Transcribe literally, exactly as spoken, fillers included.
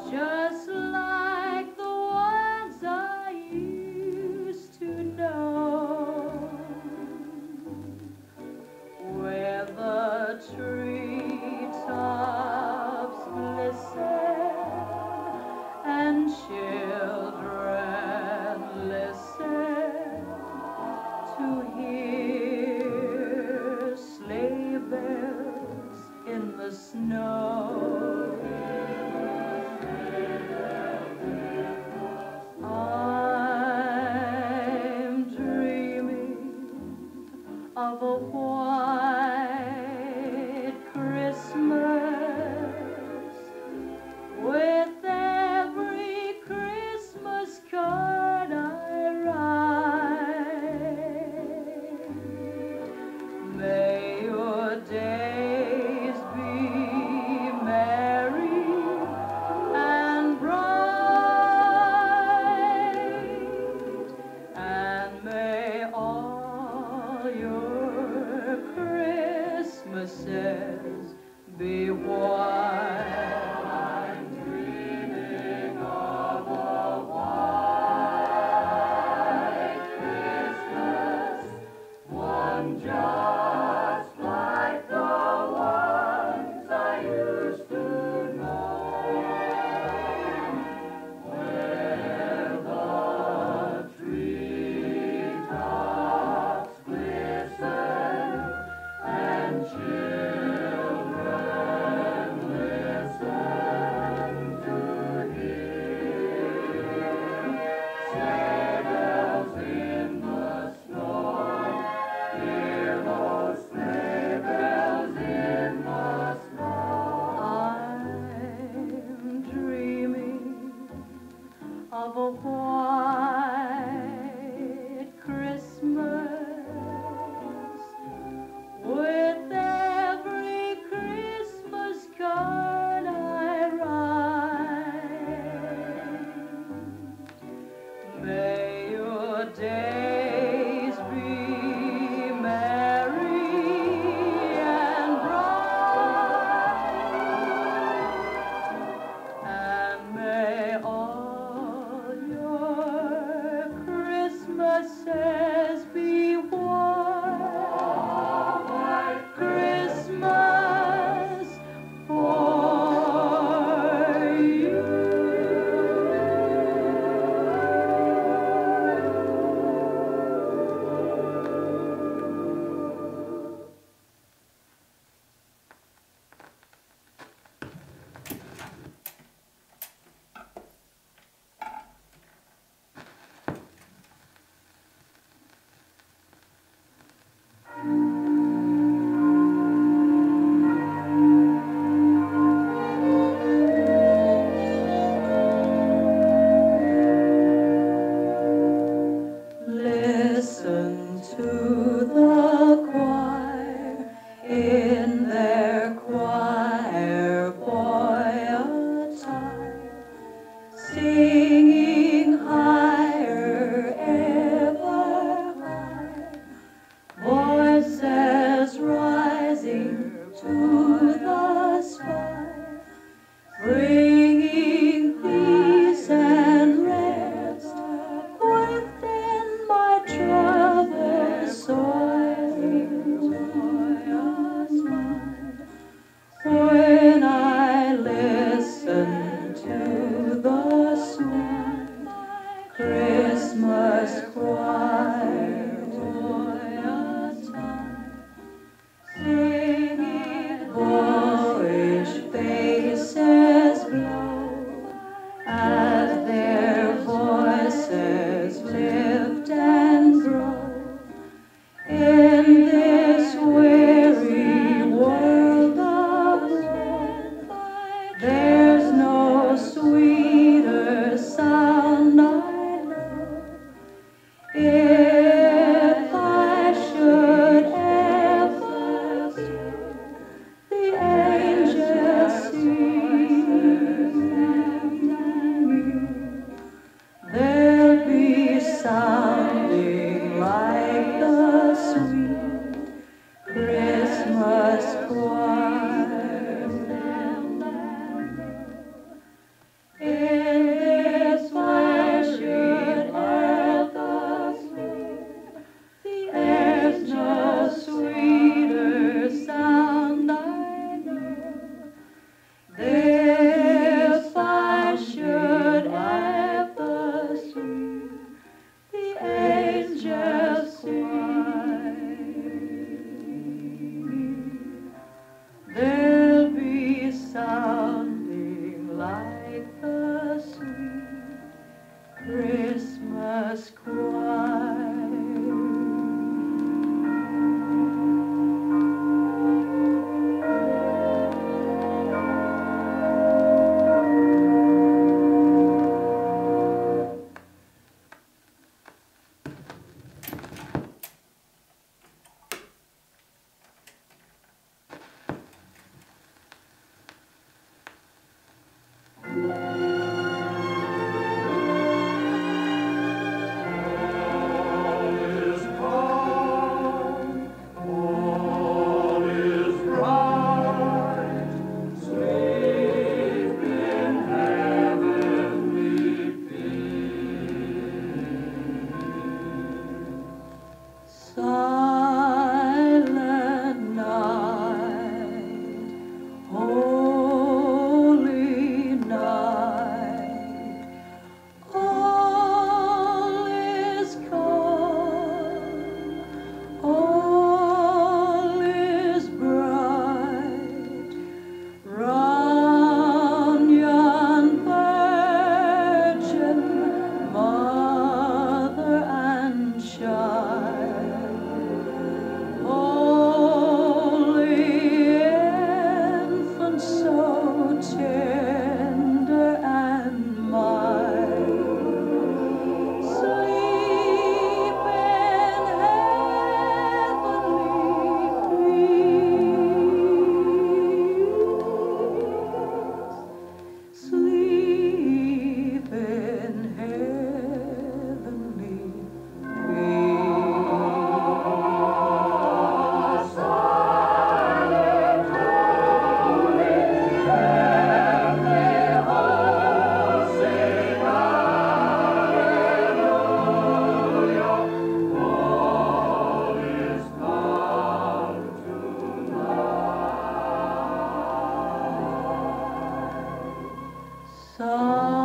just like the ones I used to know, where the treetops glisten and children listen to hear sleigh bells in the snow. I'm dreaming of a white Christmas with every Christmas card I write. May your days be merry and bright, and may all your Christmases be white. I'm dreaming of a white Christmas, one just like the ones I used to know, where the treetops glisten and children listen to hear sleigh bells in the snow. Hear those sleigh bells in the snow. I'm dreaming of a white Christmas with every Christmas card I write. May your days be merry and bright, and may all your like the sweet Christmas choir. So